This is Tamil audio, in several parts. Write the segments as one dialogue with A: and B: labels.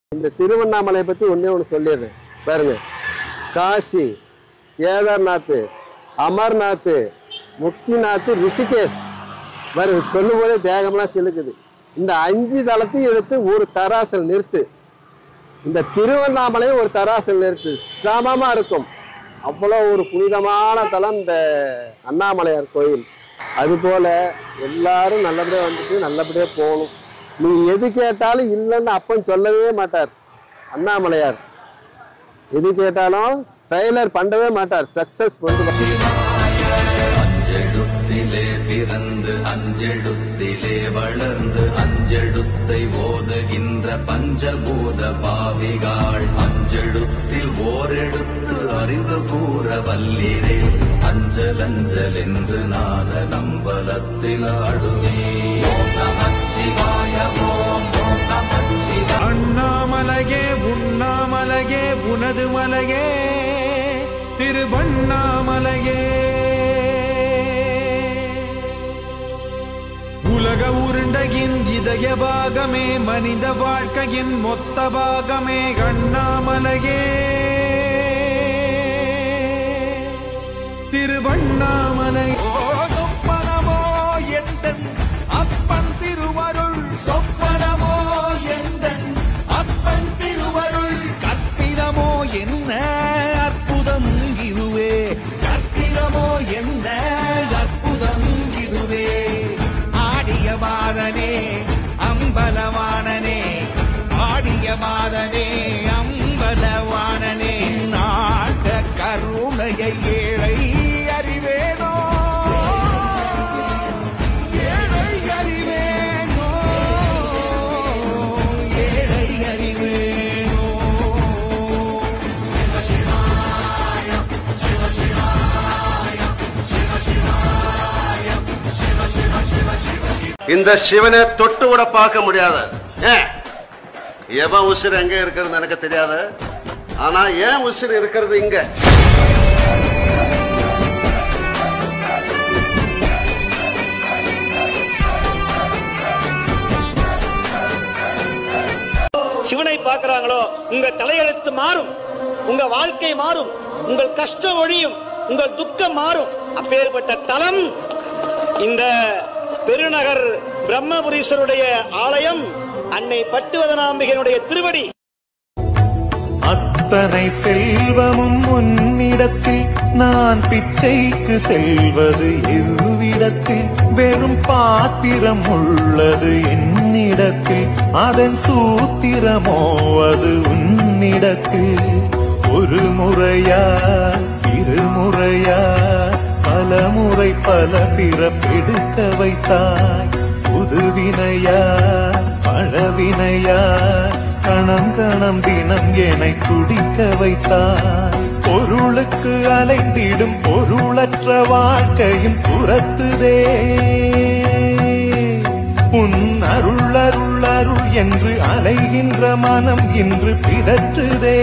A: இந்த திருவண்ணாமலை பத்தி ஒண்ணே ஒன்று சொல்லிடுறேன் பாருங்க. காசி, கேதார்நாத், அமர்நாத், முக்திநாத், ரிஷிகேஷ் பாருங்க. சொல்லும் போதே தேகம்லாம் சிலுக்குது. இந்த 5 தலத்தையும் எடுத்து ஒரு தராசல் நிறுத்து. இந்த திருவண்ணாமலையும் ஒரு தராசல் நிறுத்து, சமமா இருக்கும். அவ்வளோ ஒரு புனிதமான தலம் இந்த அண்ணாமலையார் கோயில். அதுபோல எல்லாரும் நல்லபடியா வந்துட்டு நல்லபடியா போகணும். நீ எது கேட்டாலும் இல்லைன்னு அப்பன் சொல்லவே மாட்டார் அண்ணாமலையார். எது கேட்டாலும் ஃபெயிலர் பண்ணவே மாட்டார், சக்சஸ் பண்ணுவார்.
B: அஞ்செழுத்திலே பிறந்து அஞ்செழுத்திலே வளர்ந்து அஞ்செழுத்தை ஓதுகின்ற பஞ்சபூத பாவிகாள் அஞ்செழுத்தில் ஓரெழுத்து அறிந்து கூற வல்லிரே. அஞ்சல் அஞ்சல் என்று நாத நம்பலத்தில் ஆடுவே.
C: அண்ணாமலையே உண்ணாமலையே உனது மலையே திருவண்ணாமலையே. உலக உருண்டையின் இதய பாகமே மனித வாழ்க்கையின் மொத்த பாகமே அண்ணாமலையே திருவண்ணாமலை. சொப்பனமோ எந்தன் அப்பன் திருவருள், சொப்பனமோ எந்தன் அப்பன் திருவருள். கற்பிதமோ என்ன அற்புதம் இதுவே, கற்பிதமோ என்ன அற்புதம் இதுவே. ஆடிய மாதனே அம்பலவானனே, ஆடிய மாதனே அம்பலவானனே. நாட்ட கருணையை ஏழை அறிவேனோ, ஏழை அறிவேனோ, ஏழை அறிவேனோ.
D: இந்த சிவனை தொட்டு கூட பார்க்க முடியாது. எவன் உசிர் எங்க இருக்கிறது எனக்கு தெரியாது. ஆனா ஏன் உசிர் இருக்கிறது இங்க.
E: சிவனை பார்க்கிறாங்களோ உங்க தலையெழுத்து மாறும், உங்க வாழ்க்கை மாறும், உங்கள் கஷ்டம் ஒழியும், உங்கள் துக்கம் மாறும். அப்பேற்பட்ட தலம் இந்த பெருநகர் பிரம்மபுரீஸ்வருடைய ஆலயம், அன்னை பட்டுவதனாம்பிகையினுடைய திருவடி.
C: அத்தனை செல்வமும் உன்னிடத்தில் நான் பிச்சைக்கு செல்வது எவ்விடத்தில். வெறும் பாத்திரம் உள்ளது என்னிடத்தில், அதன் சூத்திரமோ அது உன்னிடத்தில். ஒரு முறையா இருமுறையா பல முறை பல பிறப்பெடுக்க வைத்தாய். புதுவினையா பழவினையா கணம் கணம் தினம் என்னை குடிக்க வைத்தாய். பொருளுக்கு அலைந்திடும் பொருளற்ற வாழ்க்கையும் புறத்துதே. உன் அருள் அருள் அருள் என்று அலைகின்ற மனம் இன்று பிதற்றுதே.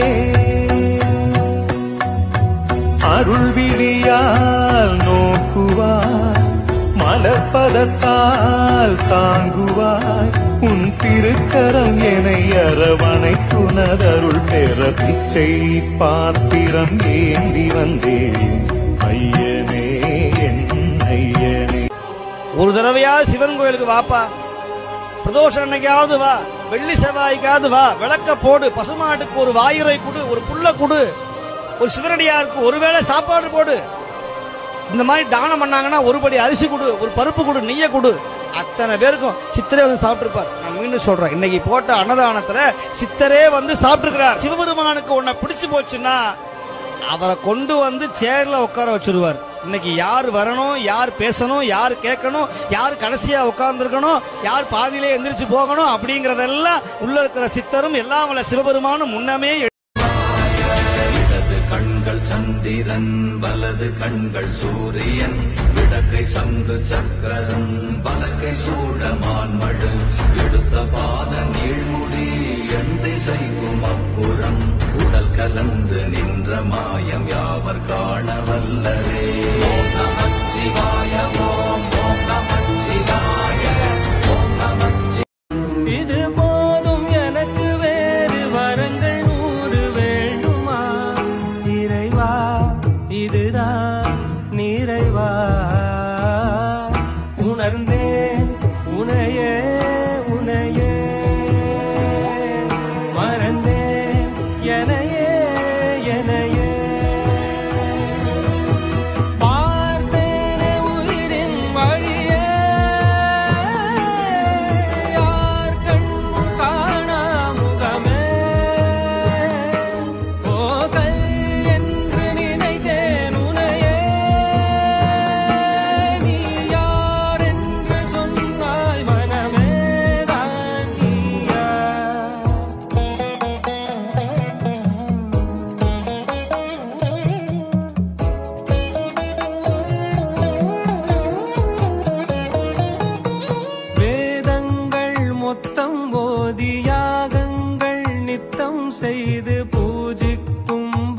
C: அருள் விழியால் நோக்குவாய், மலர்பதத்தால் தாங்குவாய். உன் திருக்கரம் என்னை அரவணைத்துனதருள் பெற பிச்சை பாத்திரம் ஏந்தி வந்தேன். ஐயனே என் ஐயனே.
E: ஒரு தடவையாவது சிவன் கோயிலுக்கு வாப்பா. பிரதோஷம் அன்னைக்காவது வா, வெள்ளி செவ்வாய்க்காவது வா. விளக்க போடு, பசுமாட்டுக்கு ஒரு வாயுரை கொடு, ஒரு புல்ல கொடு, ஒரு சிவனடியாருக்கு ஒருவேளை சாப்பாடு போடு. இந்த மாதிரி தானம் பண்ணாங்கன்னா ஒருபடி அரிசி கொடு, ஒரு பருப்பு கொடு, நெய்ய கொடு. அத்தனை பேருக்கும் சித்தரே வந்து சாப்பிட்டுருப்பார். நான் மீண்டும் சொல்றேன், இன்னைக்கு போட்ட அன்னதானத்துல சித்தரே வந்து சாப்பிட்டுருக்கிறார். சிவபெருமானுக்கு உன்னை பிடிச்சு போச்சுன்னா அவரை கொண்டு வந்து சேர்ல உட்கார வச்சிருவார். இன்னைக்கு யார் வரணும், யார் பேசணும், யார் கேட்கணும், யார் கடைசியா உட்கார்ந்துருக்கணும், யார் பாதியிலே எந்திரிச்சு போகணும் அப்படிங்கறதெல்லாம் உள்ள இருக்கிற சித்தரும் எல்லாம் வல்ல சிவபெருமானும் முன்னமே.
B: கண்கள் சந்திரன் வலது கண்கள் சூரியன், இடக்கை சங்கு சக்கரம் வலக்கை சூழமான் மடு. எடுத்த பாத நீழ்முடி எண் திசைக்கும் அப்புறம், உடல் கலந்து நின்ற மாயம் யாவர் காண வல்லரே. ஓம் நமச்சிவாய ஓம் ஓம் நமச்சிவாய ஓம் நமச்சிவாய.
C: இது போதும் எனக்கு வேறு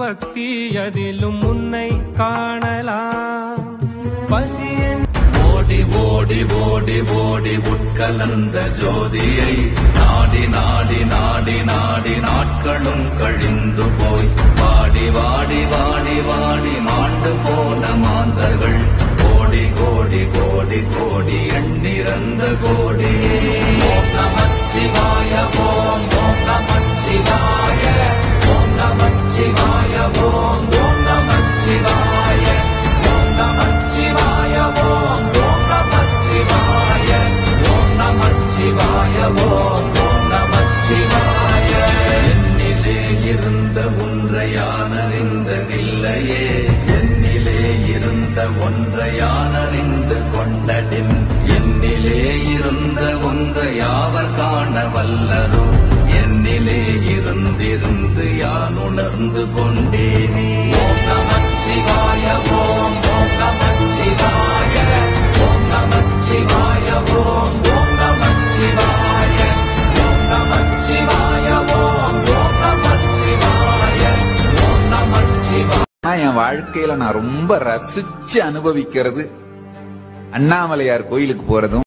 F: பக்தி அதிலும் உன்னை காணலாம். பசியின்
B: ஓடி ஓடி ஓடி ஓடி உட்கலந்த ஜோதியை நாடி நாடி நாடி நாடி நாட்களும் கழிந்து போய் வாடி வாடி வாடி வாடி மாண்டு போன மாந்தர்கள் கோடி கோடி கோடி கோடி எண்ணிறந்த கோடியே. ஓம் நமச்சிவாய ஓம் ஓம் நமச்சிவாய ஓம் நமச்சிவாய ஓம் ஓம் நமச்சிவாய ஓம் நமச்சிவாய ஓம் ஓம் நமச்சிவாய ஓம் நமச்சிவாய ஓம் ஓம் நமச்சிவாய. என்னிலே இருந்த ஒன்றை யான் அறிந்ததில்லையே, என்னிலே இருந்த ஒன்றை யான் அறிந்து கொண்டடின், என்னிலே இருந்த ஒன்றை யாவர் காண வல்லரோ, என்னிலே இருந்திருந்து யான் உணர்ந்து கொண்டேனே. ஓம் நமச்சிவாய ஓம் ஓம் நமச்சிவாய ஓம் நமச்சிவாய ஓம் ஓம் நமச்சிவாய ஓம் நமச்சிவாய ஓம் ஓம் நமச்சிவாய ஓம் நமச்சிவாய.
G: என் வாழ்க்கையில நான் ரொம்ப ரசிச்சு அனுபவிக்கிறது அண்ணாமலையார் கோயிலுக்கு போறதும்